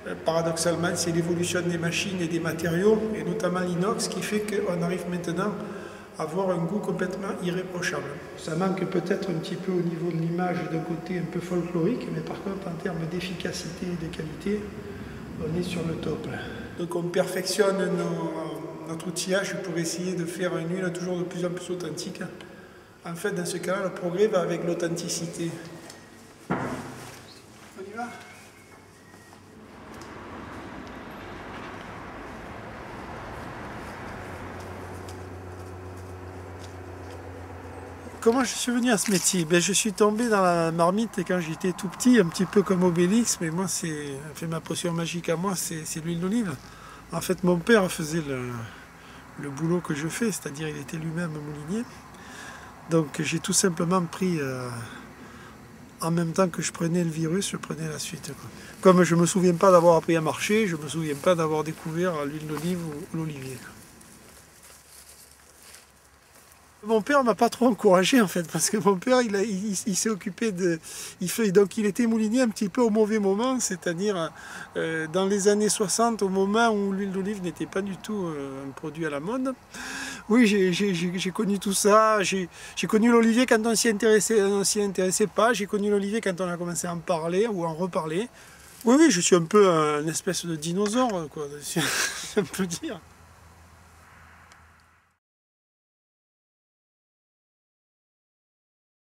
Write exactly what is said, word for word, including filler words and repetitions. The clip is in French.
Paradoxalement, c'est l'évolution des machines et des matériaux, et notamment l'inox, qui fait qu'on arrive maintenant à avoir un goût complètement irréprochable. Ça manque peut-être un petit peu au niveau de l'image d'un côté un peu folklorique, mais par contre en termes d'efficacité et de qualité, on est sur le top. Donc on perfectionne nos, notre outillage pour essayer de faire une huile toujours de plus en plus authentique. En fait, dans ce cas-là, le progrès va avec l'authenticité. On y va ? Comment je suis venu à ce métier? Ben, je suis tombé dans la marmite quand j'étais tout petit, un petit peu comme Obélix, mais moi, c'est fait ma potion magique à moi, c'est l'huile d'olive. En fait, mon père faisait le, le boulot que je fais, c'est-à-dire il était lui-même moulinier. Donc j'ai tout simplement pris, euh, en même temps que je prenais le virus, je prenais la suite, quoi. Comme je ne me souviens pas d'avoir appris à marcher, je ne me souviens pas d'avoir découvert l'huile d'olive ou l'olivier. Mon père m'a pas trop encouragé en fait, parce que mon père il, il, il s'est occupé de... Il fait, donc il était moulinier un petit peu au mauvais moment, c'est-à-dire euh, dans les années soixante, au moment où l'huile d'olive n'était pas du tout euh, un produit à la mode. Oui, j'ai connu tout ça, j'ai connu l'olivier quand on s'y intéressait, on s'y intéressait pas, j'ai connu l'olivier quand on a commencé à en parler ou à en reparler. Oui, oui, je suis un peu un espèce de dinosaure, quoi, si on peut dire.